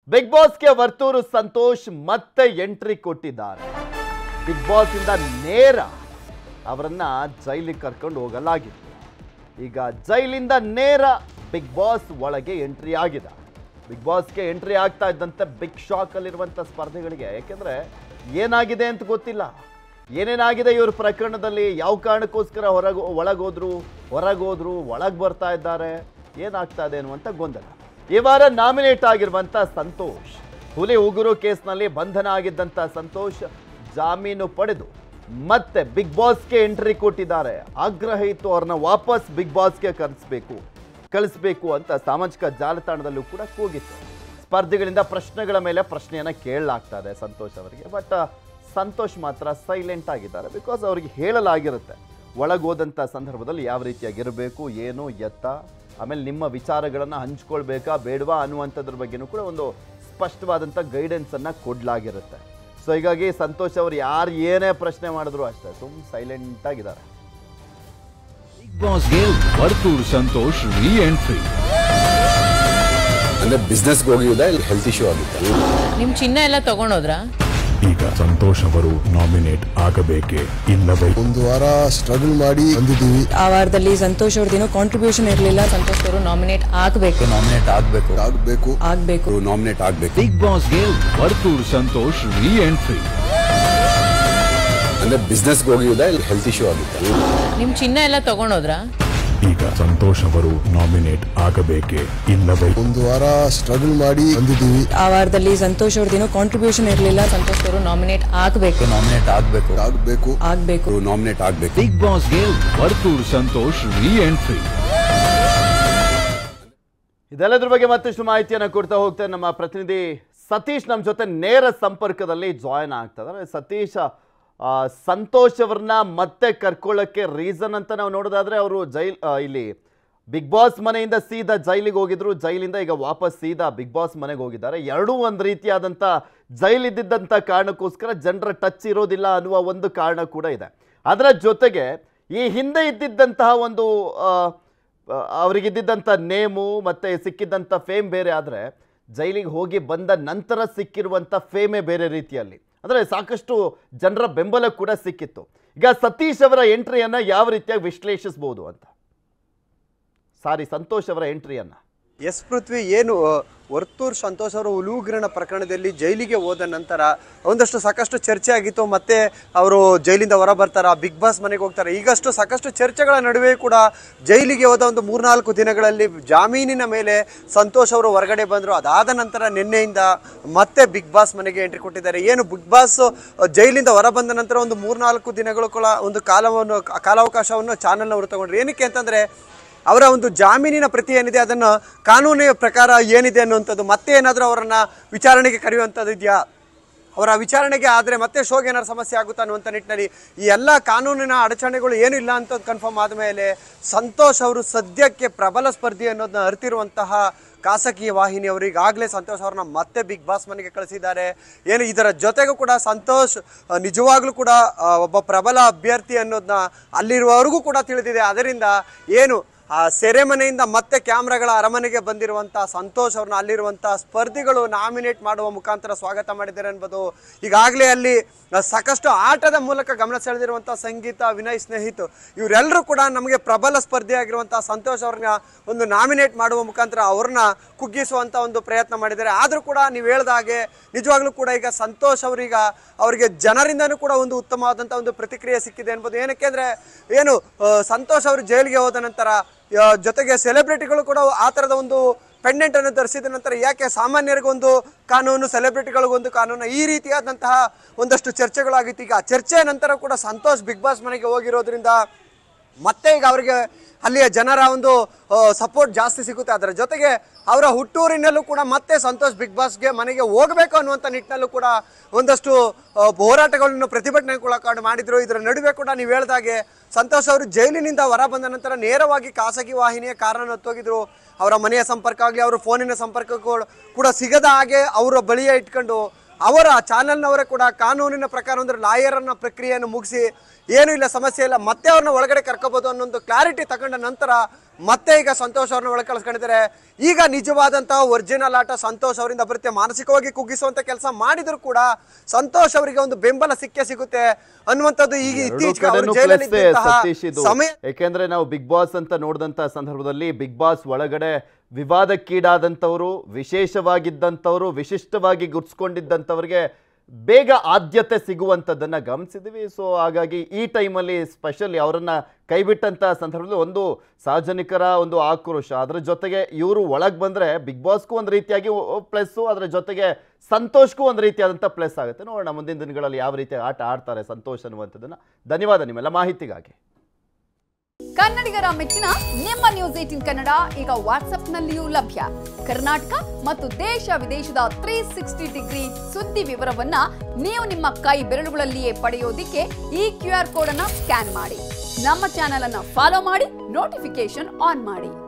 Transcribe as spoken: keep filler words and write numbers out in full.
Big ಬಾಸ್ಗೆ Varthur Santosh ಮತ್ತೆ entry ಕೊಟ್ಟಿದ್ದಾರೆ. Big boss ಇಂದ ನೇರ ಅವರನ್ನ ಜೈಲಿಗೆ ಕರ್ಕೊಂಡು ಹೋಗಲಾಗಿತ್ತು. ಈಗ ಜೈಲಿಂದ ನೇರ ಬಿಗ್ ಬಾಸ್ ಒಳಗೆ ಎಂಟ್ರಿ ಆಗಿದೆ. ಬಿಗ್ ಬಾಸ್ಗೆ ಎಂಟ್ರಿ ಆಗ್ತಾ ಇದ್ದಂತೆ ಬಿಗ್ ಶಾಕ್ ಅಲ್ಲಿರುವಂಥ ಸ್ಪರ್ಧಿಗಳಿಗೆ, ಯಾಕೆಂದ್ರೆ ಏನಾಗಿದೆ ಅಂತ ಗೊತ್ತಿಲ್ಲ. ಏನೇನಾಗಿದೆ ಇವ್ರ ಪ್ರಕರಣದಲ್ಲಿ, ಯಾವ ಕಾರಣಕ್ಕೋಸ್ಕರ ಹೊರಗೆ ಒಳಗೋದ್ರು ಹೊರಗೋದ್ರು ಒಳಗೆ ಬರ್ತಾ ಇದ್ದಾರೆ, ಏನಾಗ್ತಾ ಇದೆ ಅನ್ನುವಂಥ ಗೊಂದಲ. ಈ ವಾರ ನಾಮಿನೇಟ್ ಆಗಿರುವಂಥ ಸಂತೋಷ್, ಹುಲಿ ಉಗುರು ಕೇಸ್ನಲ್ಲಿ ಬಂಧನ ಆಗಿದ್ದಂಥ ಸಂತೋಷ್ ಜಾಮೀನು ಪಡೆದು ಮತ್ತೆ ಬಿಗ್ ಬಾಸ್ಗೆ ಎಂಟ್ರಿ ಕೊಟ್ಟಿದ್ದಾರೆ. ಆಗ್ರಹ ಇತ್ತು ಅವ್ರನ್ನ ವಾಪಸ್ ಬಿಗ್ ಬಾಸ್ಗೆ ಕಳಿಸ್ಬೇಕು ಕಳಿಸ್ಬೇಕು ಅಂತ ಸಾಮಾಜಿಕ ಜಾಲತಾಣದಲ್ಲೂ ಕೂಡ ಕೂಗಿತ್ತು. ಸ್ಪರ್ಧಿಗಳಿಂದ ಪ್ರಶ್ನೆಗಳ ಮೇಲೆ ಪ್ರಶ್ನೆಯನ್ನ ಕೇಳಲಾಗ್ತಾ ಇದೆ ಸಂತೋಷ್ ಅವರಿಗೆ. ಬಟ್ ಸಂತೋಷ್ ಮಾತ್ರ ಸೈಲೆಂಟ್ ಆಗಿದ್ದಾರೆ. ಬಿಕಾಸ್ ಅವ್ರಿಗೆ ಹೇಳಲಾಗಿರುತ್ತೆ ಒಳಗೋದಂಥ ಸಂದರ್ಭದಲ್ಲಿ ಯಾವ ರೀತಿಯಾಗಿರಬೇಕು, ಏನು ಎತ್ತ, ಆಮೇಲೆ ನಿಮ್ಮ ವಿಚಾರಗಳನ್ನು ಹಂಚ್ಕೊಳ್ಬೇಕಾ ಬೇಡವಾ ಅನ್ನುವಂಥದ್ರ ಬಗ್ಗೆನೂ ಕೂಡ ಒಂದು ಸ್ಪಷ್ಟವಾದಂಥ ಗೈಡೆನ್ಸನ್ನು ಕೊಡಲಾಗಿರುತ್ತೆ. ಸೊ ಹೀಗಾಗಿ ಸಂತೋಷ್ ಅವರು ಯಾರು ಏನೇ ಪ್ರಶ್ನೆ ಮಾಡಿದ್ರು ಅಷ್ಟೇ ಸುಮ್ ಸೈಲೆಂಟ್ ಆಗಿದ್ದಾರೆ. ಬಿಗ್ ಬಾಸ್ಗೆ ವರ್ತೂರು ಸಂತೋಷ್ ರೀ ಎಂಟ್ರಿ. ಅಂದ್ರೆ ಬಿಸ್ನೆಸ್ ಹೋಗಿದ್ದ ಇಲ್ಲಿ ಹೆಲ್ತ್ ಇಶ್ಯೂ ಆಗಿತ್ತು. ನಿಮ್ ಚಿನ್ನ ಎಲ್ಲ ತಗೊಂಡೋದ್ರ? ಈಗ ಸಂತೋಷ್ ಅವರು ನಾಮಿನೇಟ್ ಆಗಬೇಕೆ ಇಲ್ಲವೇ? ಒಂದು ವಾರ ಸ್ಟ್ರಗಲ್ ಮಾಡಿ ಬಂದಿದ್ದೀವಿ. ಆ ವಾರದಲ್ಲಿ ಸಂತೋಷ್ ಅವ್ರದ್ದೇನೋ ಕಾಂಟ್ರಿಬ್ಯೂಷನ್ ಇರಲಿಲ್ಲ. ಸಂತೋಷ್ ಅವರು ನಾಮಿನೇಟ್ ಆಗಬೇಕು ನಾಮಿನೇಟ್ ಆಗಬೇಕು ಆಗ್ಬೇಕು ಆಗ್ಬೇಕು ನಾಮಿನೇಟ್ ಆಗಬೇಕು. ಬಿಗ್ ಬಾಸ್ಗೆ ವರ್ತೂರು ಸಂತೋಷ್ ರೀ ಎಂಟ್ರಿ. ಅಂದ್ರೆ ಬಿಸ್ನೆಸ್ ಹೋಗಿದ್ದ ಇಲ್ಲಿ ಹೆಲ್ತ್ ಇಶ್ಯೂ ಆಗಿತ್ತು. ನಿಮ್ ಚಿನ್ನ ಎಲ್ಲ ತಗೊಂಡೋದ್ರ? ಈಗ ಸಂತೋಷ್ ಅವರು ನಾಮಿನೇಟ್ ಆಗಬೇಕೆ ಇಲ್ಲವೇ? ಒಂದು ವಾರ ಸ್ಟ್ರಗಲ್ ಮಾಡಿ ಬಂದಿದ್ದೀವಿ. ಆ ವಾರದಲ್ಲಿ ಸಂತೋಷ್ ಅವ್ರದ್ದೇನೋ ಕಾಂಟ್ರಿಬ್ಯೂಷನ್ ಇರಲಿಲ್ಲ. ಸಂತೋಷ್ ಅವರು ನಾಮಿನೇಟ್ ಆಗಬೇಕು ನಾಮಿನೇಟ್ ಆಗಬೇಕು ಆಗ್ಬೇಕು ಆಗ್ಬೇಕು ನಾಮಿನೇಟ್ ಆಗಬೇಕು. ಬಿಗ್ ಬಾಸ್ಗೆ ವರ್ತೂರು ಸಂತೋಷ್ ರೀ ಎಂಟ್ರಿ. ಇದೆಲ್ಲದ್ರ ಬಗ್ಗೆ ಮತ್ತಷ್ಟು ಮಾಹಿತಿಯನ್ನು ಕೊಡ್ತಾ ಹೋಗ್ತೇನೆ. ನಮ್ಮ ಪ್ರತಿನಿಧಿ ಸತೀಶ್ ನಮ್ಮ ಜೊತೆ ನೇರ ಸಂಪರ್ಕದಲ್ಲಿ ಜಾಯಿನ್ ಆಗ್ತದೆ. ಸತೀಶ್, ಸಂತೋಷ್ ಅವ್ರನ್ನ ಮತ್ತೆ ಕರ್ಕೊಳ್ಳೋಕ್ಕೆ ರೀಸನ್ ಅಂತ ನಾವು ನೋಡೋದಾದ್ರೆ, ಅವರು ಜೈಲ್ ಇಲ್ಲಿ ಬಿಗ್ ಬಾಸ್ ಮನೆಯಿಂದ ಸೀದಾ ಜೈಲಿಗೆ ಹೋಗಿದ್ರು. ಜೈಲಿಂದ ಈಗ ವಾಪಸ್ ಸೀದಾ ಬಿಗ್ ಬಾಸ್ ಮನೆಗೆ ಹೋಗಿದ್ದಾರೆ. ಎರಡೂ ಒಂದು ರೀತಿಯಾದಂಥ ಜೈಲಿದ್ದಂಥ ಕಾರಣಕ್ಕೋಸ್ಕರ ಜನರ ಟಚ್ ಇರೋದಿಲ್ಲ ಅನ್ನುವ ಒಂದು ಕಾರಣ ಕೂಡ ಇದೆ. ಅದರ ಜೊತೆಗೆ ಈ ಹಿಂದೆ ಇದ್ದಿದ್ದಂತಹ ಒಂದು ಅವರಿಗಿದ್ದಂಥ ನೇಮು ಮತ್ತು ಸಿಕ್ಕಿದ್ದಂಥ ಫೇಮ್ ಬೇರೆ. ಆದರೆ ಜೈಲಿಗೆ ಹೋಗಿ ಬಂದ ನಂತರ ಸಿಕ್ಕಿರುವಂಥ ಫೇಮೇ ಬೇರೆ ರೀತಿಯಲ್ಲಿ, ಅಂದರೆ ಸಾಕಷ್ಟು ಜನರ ಬೆಂಬಲ ಕೂಡ ಸಿಕ್ಕಿತ್ತು. ಈಗ ಸತೀಶ್ ಅವರ ಎಂಟ್ರಿಯನ್ನು ಯಾವ ರೀತಿಯಾಗಿ ವಿಶ್ಲೇಷಿಸಬಹುದು ಅಂತ, ಸಾರಿ ಸಂತೋಷ್ ಅವರ ಎಂಟ್ರಿಯನ್ನ? ಎಸ್ ಪೃಥ್ವಿ, ಏನು ವರ್ತೂರ್ ಸಂತೋಷ್ ಅವರು ಹುಲುಗ್ರನ ಪ್ರಕರಣದಲ್ಲಿ ಜೈಲಿಗೆ ಹೋದ ನಂತರ ಒಂದಷ್ಟು ಸಾಕಷ್ಟು ಚರ್ಚೆ ಆಗಿತ್ತು. ಮತ್ತೆ ಅವರು ಜೈಲಿಂದ ಹೊರ ಬರ್ತಾರ, ಬಿಗ್ ಬಾಸ್ ಮನೆಗೆ ಹೋಗ್ತಾರೆ. ಈಗಷ್ಟು ಸಾಕಷ್ಟು ಚರ್ಚೆಗಳ ನಡುವೆ ಕೂಡ ಜೈಲಿಗೆ ಹೋದ ಒಂದು ಮೂರ್ನಾಲ್ಕು ದಿನಗಳಲ್ಲಿ ಜಾಮೀನಿನ ಮೇಲೆ ಸಂತೋಷ್ ಅವರು ಹೊರಗಡೆ ಬಂದರು. ಅದಾದ ನಂತರ ನಿನ್ನೆಯಿಂದ ಮತ್ತೆ ಬಿಗ್ ಬಾಸ್ ಮನೆಗೆ ಎಂಟ್ರಿ ಕೊಟ್ಟಿದ್ದಾರೆ. ಏನು ಬಿಗ್ ಬಾಸ್ ಜೈಲಿಂದ ಹೊರ ಬಂದ ನಂತರ ಒಂದು ಮೂರ್ನಾಲ್ಕು ದಿನಗಳು ಕೂಡ ಒಂದು ಕಾಲವನ್ನು ಕಾಲಾವಕಾಶವನ್ನು ಚಾನಲ್ನವರು ತಗೊಂಡ್ರು. ಏನಕ್ಕೆ ಅಂತಂದರೆ, ಅವರ ಒಂದು ಜಾಮೀನಿನ ಪ್ರತಿ ಏನಿದೆ ಅದನ್ನು ಕಾನೂನಿನ ಪ್ರಕಾರ ಏನಿದೆ ಅನ್ನುವಂಥದ್ದು, ಮತ್ತೆ ಏನಾದರೂ ಅವರನ್ನು ವಿಚಾರಣೆಗೆ ಕರೆಯುವಂಥದ್ದು ಇದೆಯಾ, ಅವರ ವಿಚಾರಣೆಗೆ ಆದರೆ ಮತ್ತೆ ಶೋಗೆ ಏನಾದ್ರು ಸಮಸ್ಯೆ ಆಗುತ್ತಾ ಅನ್ನುವಂಥ ನಿಟ್ಟಿನಲ್ಲಿ ಈ ಎಲ್ಲ ಕಾನೂನಿನ ಅಡಚಣೆಗಳು ಏನೂ ಇಲ್ಲ ಅಂತ ಕನ್ಫರ್ಮ್ ಆದಮೇಲೆ ಸಂತೋಷ್ ಅವರು ಸದ್ಯಕ್ಕೆ ಪ್ರಬಲ ಸ್ಪರ್ಧಿ ಅನ್ನೋದನ್ನ ಅರಿತಿರುವಂತಹ ಖಾಸಗಿ ವಾಹಿನಿಯವರು ಈಗಾಗಲೇ ಸಂತೋಷ್ ಅವ್ರನ್ನ ಮತ್ತೆ ಬಿಗ್ ಬಾಸ್ ಮನೆಗೆ ಕಳಿಸಿದ್ದಾರೆ. ಏನು ಇದರ ಜೊತೆಗೂ ಕೂಡ ಸಂತೋಷ್ ನಿಜವಾಗ್ಲೂ ಕೂಡ ಒಬ್ಬ ಪ್ರಬಲ ಅಭ್ಯರ್ಥಿ ಅನ್ನೋದನ್ನ ಅಲ್ಲಿರುವವರೆಗೂ ಕೂಡ ತಿಳಿದಿದೆ. ಅದರಿಂದ ಏನು ಆ ಸೆರೆಮನೆಯಿಂದ ಮತ್ತೆ ಕ್ಯಾಮ್ರಾಗಳ ಅರಮನೆಗೆ ಬಂದಿರುವಂಥ ಸಂತೋಷ್ ಅವ್ರನ್ನ ಅಲ್ಲಿರುವಂಥ ಸ್ಪರ್ಧಿಗಳು ನಾಮಿನೇಟ್ ಮಾಡುವ ಮುಖಾಂತರ ಸ್ವಾಗತ ಮಾಡಿದ್ದಾರೆ ಅನ್ಬೋದು. ಈಗಾಗಲೇ ಅಲ್ಲಿ ಸಾಕಷ್ಟು ಆಟದ ಮೂಲಕ ಗಮನ ಸೆಳೆದಿರುವಂಥ ಸಂಗೀತ, ವಿನಯ್, ಸ್ನೇಹಿತ್ ಇವರೆಲ್ಲರೂ ಕೂಡ ನಮಗೆ ಪ್ರಬಲ ಸ್ಪರ್ಧಿಯಾಗಿರುವಂಥ ಸಂತೋಷ್ ಅವ್ರನ್ನ ಒಂದು ನಾಮಿನೇಟ್ ಮಾಡುವ ಮುಖಾಂತರ ಅವ್ರನ್ನ ಕುಗ್ಗಿಸುವಂಥ ಒಂದು ಪ್ರಯತ್ನ ಮಾಡಿದ್ದಾರೆ. ಆದರೂ ಕೂಡ ನೀವು ಹೇಳ್ದ ಹಾಗೆ ನಿಜವಾಗ್ಲೂ ಕೂಡ ಈಗ ಸಂತೋಷ್ ಅವರೀಗ ಅವರಿಗೆ ಜನರಿಂದನೂ ಕೂಡ ಒಂದು ಉತ್ತಮವಾದಂಥ ಒಂದು ಪ್ರತಿಕ್ರಿಯೆ ಸಿಕ್ಕಿದೆ ಅನ್ಬೋದು. ಏನಕ್ಕೆ ಅಂದರೆ, ಏನು ಸಂತೋಷ್ ಅವರು ಜೈಲಿಗೆ ಹೋದ ನಂತರ ಜೊತೆಗೆ ಸೆಲೆಬ್ರಿಟಿಗಳು ಕೂಡ ಆ ಥರದ ಒಂದು ಪೆಂಡೆಂಟ್ ಅನ್ನು ಧರಿಸಿದ ನಂತರ ಯಾಕೆ ಸಾಮಾನ್ಯರಿಗೊಂದು ಕಾನೂನು, ಸೆಲೆಬ್ರಿಟಿಗಳಿಗೊಂದು ಕಾನೂನು, ಈ ರೀತಿಯಾದಂತಹ ಒಂದಷ್ಟು ಚರ್ಚೆಗಳಾಗಿತ್ತು. ಈಗ ಚರ್ಚೆ ನಂತರ ಕೂಡ ಸಂತೋಷ್ ಬಿಗ್ ಬಾಸ್ ಮನೆಗೆ ಹೋಗಿರೋದ್ರಿಂದ ಮತ್ತೆ ಈಗ ಅವರಿಗೆ ಅಲ್ಲಿಯ ಜನರ ಒಂದು ಸಪೋರ್ಟ್ ಜಾಸ್ತಿ ಸಿಗುತ್ತೆ. ಅದರ ಜೊತೆಗೆ ಅವರ ಹುಟ್ಟೂರಿನಲ್ಲೂ ಕೂಡ ಮತ್ತೆ ಸಂತೋಷ್ ಬಿಗ್ ಬಾಸ್ಗೆ ಮನೆಗೆ ಹೋಗಬೇಕು ಅನ್ನುವಂಥ ನಿಟ್ಟಿನಲ್ಲೂ ಕೂಡ ಒಂದಷ್ಟು ಹೋರಾಟಗಳನ್ನು, ಪ್ರತಿಭಟನೆಗಳು ಮಾಡಿದ್ರು. ಇದರ ನಡುವೆ ಕೂಡ ನೀವು ಹೇಳ್ದಾಗೆ ಸಂತೋಷ್ ಅವರು ಜೈಲಿನಿಂದ ಹೊರ ಬಂದ ನಂತರ ನೇರವಾಗಿ ಖಾಸಗಿ ವಾಹಿನಿಯ ಕಾರನ್ನು ಹೊತ್ತೋಗಿದ್ರು. ಅವರ ಮನೆಯ ಸಂಪರ್ಕ ಆಗಲಿ, ಅವರ ಫೋನಿನ ಸಂಪರ್ಕ ಕೂಡ ಸಿಗದ ಹಾಗೆ ಅವರ ಬಳಿಯ ಇಟ್ಕೊಂಡು ಅವರ ಚಾನಲ್ನವರೇ ಕೂಡ ಕಾನೂನಿನ ಪ್ರಕಾರ ಅಂದರೆ ಲಾಯರನ್ನ ಪ್ರಕ್ರಿಯೆಯನ್ನು ಮುಗಿಸಿ ಏನೂ ಇಲ್ಲ, ಸಮಸ್ಯೆ ಇಲ್ಲ, ಮತ್ತೆ ಅವ್ರನ್ನ ಒಳಗಡೆ ಕರ್ಕೋಬೋದು ಅನ್ನೋ ಒಂದು ಕ್ಲಾರಿಟಿ ತಗೊಂಡ ನಂತರ ಮತ್ತೆ ಈಗ ಸಂತೋಷ್ ಅವ್ರನ್ನ ಒಳಗೆ ಕಳಿಸ್ಕೊಂಡಿದ್ದಾರೆ. ಈಗ ನಿಜವಾದಂತಹ ಒರಿಜಿನಲ್ ಆಟ ಸಂತೋಷ್ ಅವರಿಂದ ಬರುತ್ತೆ. ಮಾನಸಿಕವಾಗಿ ಕುಗ್ಗಿಸುವಂತ ಕೆಲಸ ಮಾಡಿದ್ರು ಕೂಡ ಸಂತೋಷ್ ಅವರಿಗೆ ಒಂದು ಬೆಂಬಲ ಸಿಕ್ಕೇ ಸಿಗುತ್ತೆ ಅನ್ನುವಂಥದ್ದು ಈಗ ಇತ್ತೀಚೆಗೆ ಅವರು ಜೈಲಲ್ಲಿ ಸಮಯ. ಯಾಕೆಂದ್ರೆ ನಾವು ಬಿಗ್ ಬಾಸ್ ಅಂತ ನೋಡಿದಂತ ಸಂದರ್ಭದಲ್ಲಿ ಬಿಗ್ ಬಾಸ್ ಒಳಗಡೆ ವಿವಾದಕ್ಕೀಡಾದಂಥವರು, ವಿಶೇಷವಾಗಿದ್ದಂಥವರು, ವಿಶಿಷ್ಟವಾಗಿ ಗುರ್ಸ್ಕೊಂಡಿದ್ದಂಥವ್ರಿಗೆ ಬೇಗ ಆದ್ಯತೆ ಸಿಗುವಂಥದ್ದನ್ನ ಗಮನಿಸಿದ್ವಿ. ಸೊ ಹಾಗಾಗಿ ಈ ಟೈಮಲ್ಲಿ ಸ್ಪೆಷಲಿ ಅವರನ್ನ ಕೈಬಿಟ್ಟಂತ ಸಂದರ್ಭದಲ್ಲಿ ಒಂದು ಸಾರ್ವಜನಿಕರ ಒಂದು ಆಕ್ರೋಶ, ಅದರ ಜೊತೆಗೆ ಇವರು ಒಳಗೆ ಬಂದರೆ ಬಿಗ್ ಬಾಸ್ಗೂ ಒಂದು ರೀತಿಯಾಗಿ ಪ್ಲಸ್ಸು, ಅದರ ಜೊತೆಗೆ ಸಂತೋಷ್ಗೂ ಒಂದು ರೀತಿಯಾದಂಥ ಪ್ಲಸ್ ಆಗುತ್ತೆ. ನೋಡೋಣ ಮುಂದಿನ ದಿನಗಳಲ್ಲಿ ಯಾವ ರೀತಿ ಆಟ ಆಡ್ತಾರೆ ಸಂತೋಷ್ ಅನ್ನುವಂಥದ್ದನ್ನು. ಧನ್ಯವಾದ ನಿಮ್ಮೆಲ್ಲ ಮಾಹಿತಿಗಾಗಿ. ಕನ್ನಡಿಗರ ಮೆಚ್ಚಿನ ನಿಮ್ಮ ನ್ಯೂಸ್ ಏಟೀನ್ ಕನ್ನಡ ಈಗ ವಾಟ್ಸ್ಆಪ್ನಲ್ಲಿಯೂ ಲಭ್ಯ. ಕರ್ನಾಟಕ ಮತ್ತು ದೇಶ ವಿದೇಶದ ತ್ರೀ ಸಿಕ್ಸ್ಟಿ ಡಿಗ್ರಿ ಸುದ್ದಿ ವಿವರವನ್ನ ನೀವು ನಿಮ್ಮ ಕೈ ಬೆರಳುಗಳಲ್ಲಿಯೇ ಪಡೆಯೋದಿಕ್ಕೆ ಈ ಕ್ಯೂ ಆರ್ ಕೋಡ್ ಅನ್ನ ಸ್ಕ್ಯಾನ್ ಮಾಡಿ. ನಮ್ಮ ಚಾನೆಲ್ ಅನ್ನ ಫಾಲೋ ಮಾಡಿ, ನೋಟಿಫಿಕೇಶನ್ ಆನ್ ಮಾಡಿ.